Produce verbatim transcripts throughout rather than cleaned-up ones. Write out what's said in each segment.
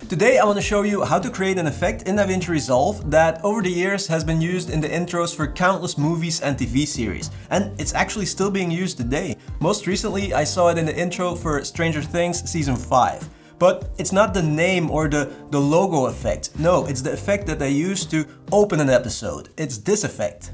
Today I want to show you how to create an effect in DaVinci Resolve that over the years has been used in the intros for countless movies and T V series. And it's actually still being used today. Most recently I saw it in the intro for Stranger Things Season five. But it's not the name or the, the logo effect. No, it's the effect that they use to open an episode. It's this effect.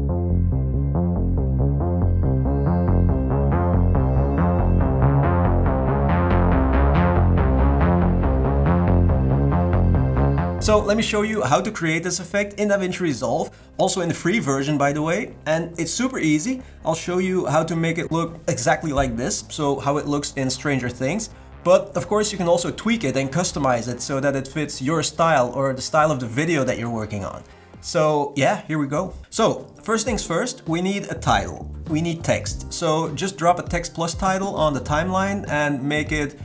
So let me show you how to create this effect in DaVinci Resolve, also in the free version by the way, and it's super easy. I'll show you how to make it look exactly like this, so how it looks in Stranger Things. But of course you can also tweak it and customize it so that it fits your style or the style of the video that you're working on. So yeah, here we go. So first things first, we need a title. We need text. So just drop a text plus title on the timeline and make it,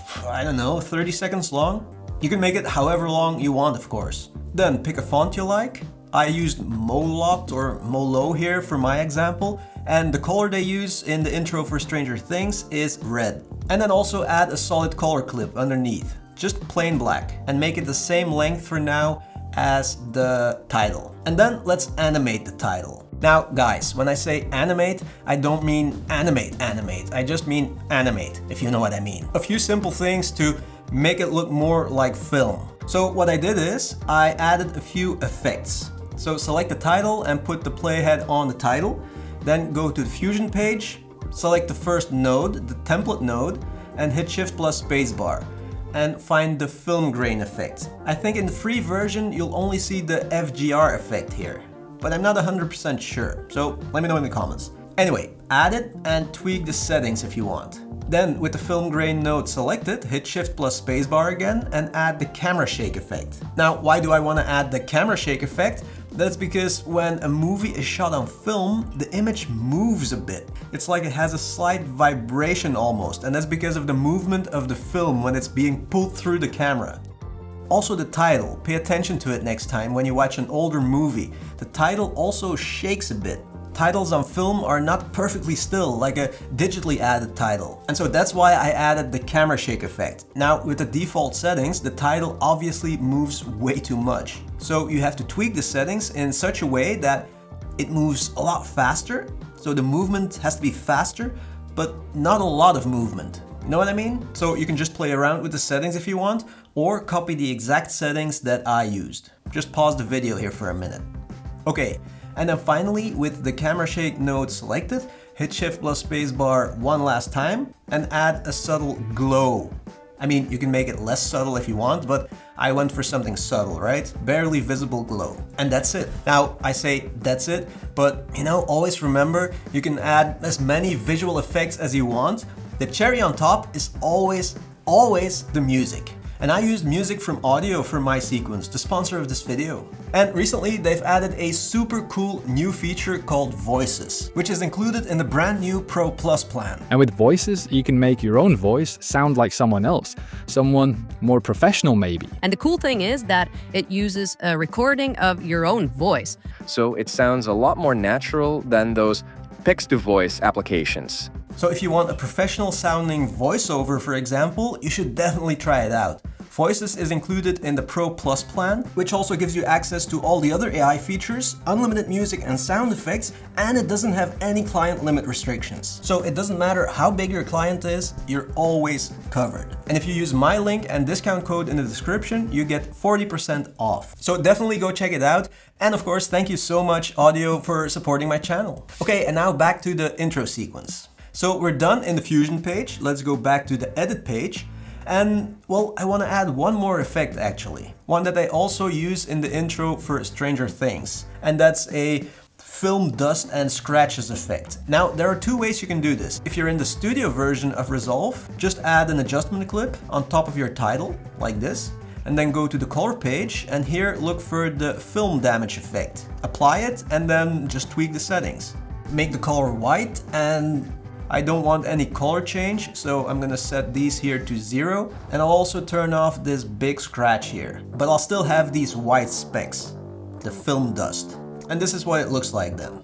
I don't know, thirty seconds long. You can make it however long you want, of course. Then pick a font you like. I used Molot or Molo here for my example, and the color they use in the intro for Stranger Things is red. And then also add a solid color clip underneath, just plain black, and make it the same length for now as the title. And then let's animate the title. Now guys, when I say animate, I don't mean animate animate, I just mean animate, if you know what I mean. A few simple things to make it look more like film. So what I did is, I added a few effects. So select the title and put the playhead on the title, then go to the Fusion page, select the first node, the template node, and hit Shift plus spacebar, and find the film grain effect. I think in the free version you'll only see the F G R effect here, but I'm not one hundred percent sure, so let me know in the comments. Anyway, add it and tweak the settings if you want. Then with the film grain node selected, hit Shift plus spacebar again and add the camera shake effect. Now, why do I want to add the camera shake effect? That's because when a movie is shot on film, the image moves a bit. It's like it has a slight vibration almost, and that's because of the movement of the film when it's being pulled through the camera. Also the title, pay attention to it next time when you watch an older movie. The title also shakes a bit. Titles on film are not perfectly still, like a digitally added title. And so that's why I added the camera shake effect. Now, with the default settings, the title obviously moves way too much. So you have to tweak the settings in such a way that it moves a lot faster. So the movement has to be faster, but not a lot of movement. You know what I mean? So you can just play around with the settings if you want, or copy the exact settings that I used. Just pause the video here for a minute. Okay. And then finally, with the camera shake node selected, hit Shift plus spacebar one last time and add a subtle glow. I mean, you can make it less subtle if you want, but I went for something subtle, right? Barely visible glow. And that's it. Now, I say that's it, but you know, always remember, you can add as many visual effects as you want. The cherry on top is always, always the music. And I used music from Audio for my sequence, the sponsor of this video. And recently they've added a super cool new feature called Voices, which is included in the brand new Pro Plus plan. And with Voices, you can make your own voice sound like someone else, someone more professional maybe. And the cool thing is that it uses a recording of your own voice. So it sounds a lot more natural than those text-to-voice applications. So if you want a professional sounding voiceover, for example, you should definitely try it out. Voices is included in the Pro Plus plan, which also gives you access to all the other A I features, unlimited music and sound effects, and it doesn't have any client limit restrictions. So it doesn't matter how big your client is, you're always covered. And if you use my link and discount code in the description, you get forty percent off. So definitely go check it out. And of course, thank you so much Audio for supporting my channel. Okay, and now back to the intro sequence. So we're done in the Fusion page. Let's go back to the edit page. And well, I want to add one more effect actually. One that I also use in the intro for Stranger Things. And that's a film dust and scratches effect. Now, there are two ways you can do this. If you're in the studio version of Resolve, just add an adjustment clip on top of your title, like this. And then go to the color page and here look for the film damage effect. Apply it and then just tweak the settings. Make the color white, and I don't want any color change, so I'm gonna set these here to zero. And I'll also turn off this big scratch here. But I'll still have these white specks, the film dust. And this is what it looks like then.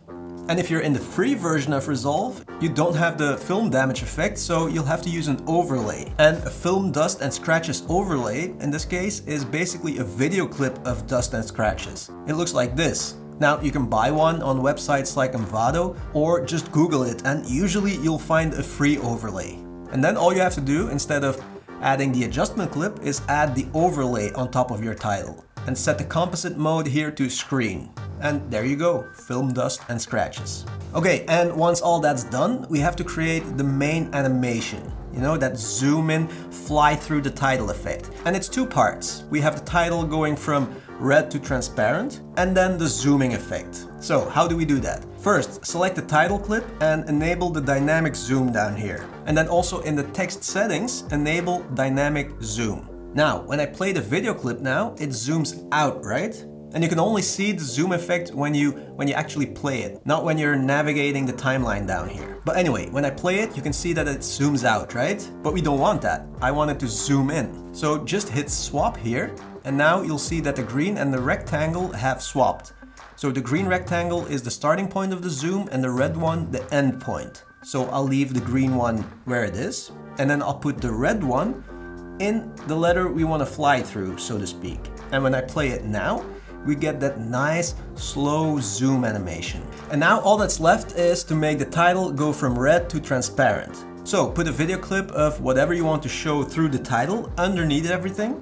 And if you're in the free version of Resolve, you don't have the film damage effect, so you'll have to use an overlay. And a film dust and scratches overlay, in this case, is basically a video clip of dust and scratches. It looks like this. Now, you can buy one on websites like Envato, or just Google it, and usually you'll find a free overlay. And then all you have to do, instead of adding the adjustment clip, is add the overlay on top of your title. And set the composite mode here to screen. And there you go, film dust and scratches. Okay, and once all that's done, we have to create the main animation. You know, that zoom in, fly through the title effect. And it's two parts. We have the title going from red to transparent, and then the zooming effect. So how do we do that? First, select the title clip and enable the dynamic zoom down here. And then also in the text settings, enable dynamic zoom. Now, when I play the video clip now, it zooms out, right? And you can only see the zoom effect when you when you actually play it, not when you're navigating the timeline down here. But anyway, when I play it, you can see that it zooms out, right? But we don't want that. I want it to zoom in. So just hit swap here, and now you'll see that the green and the rectangle have swapped. So the green rectangle is the starting point of the zoom and the red one the end point. So I'll leave the green one where it is, and then I'll put the red one in the letter we want to fly through, so to speak. And when I play it now, we get that nice slow zoom animation. And now all that's left is to make the title go from red to transparent. So put a video clip of whatever you want to show through the title underneath everything.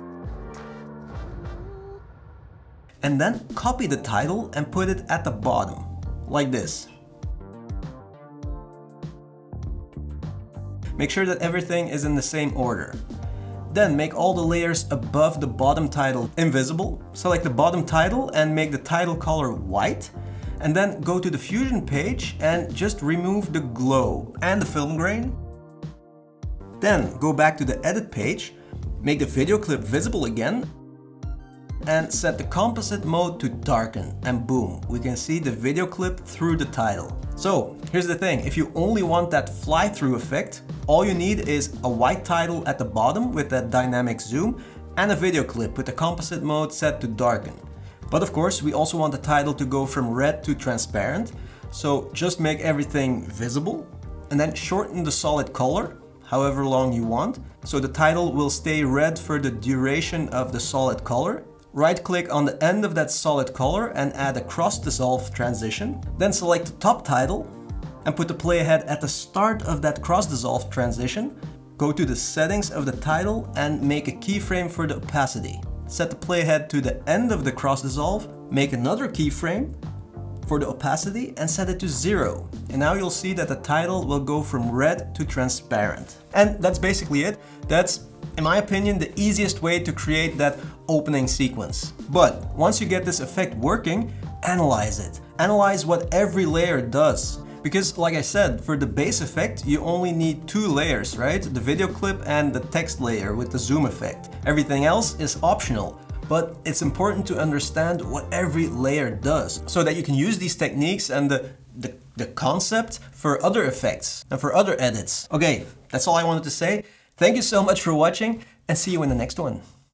And then copy the title and put it at the bottom, like this. Make sure that everything is in the same order. Then make all the layers above the bottom title invisible. Select the bottom title and make the title color white. And then go to the Fusion page and just remove the glow and the film grain. Then go back to the edit page, make the video clip visible again, and set the composite mode to darken, and boom, we can see the video clip through the title. So here's the thing, if you only want that fly-through effect, all you need is a white title at the bottom with that dynamic zoom and a video clip with the composite mode set to darken. But of course, we also want the title to go from red to transparent, so just make everything visible and then shorten the solid color however long you want, so the title will stay red for the duration of the solid color. Right-click on the end of that solid color and add a cross dissolve transition. Then select the top title and put the playhead at the start of that cross dissolve transition. Go to the settings of the title and make a keyframe for the opacity. Set the playhead to the end of the cross dissolve, make another keyframe for the opacity and set it to zero. And now you'll see that the title will go from red to transparent. And that's basically it. That's, in my opinion, the easiest way to create that opening sequence. But once you get this effect working, analyze it. Analyze what every layer does. Because like I said, for the base effect, you only need two layers, right? The video clip and the text layer with the zoom effect. Everything else is optional. But it's important to understand what every layer does so that you can use these techniques and the, the, the concept for other effects and for other edits. Okay, that's all I wanted to say. Thank you so much for watching and see you in the next one.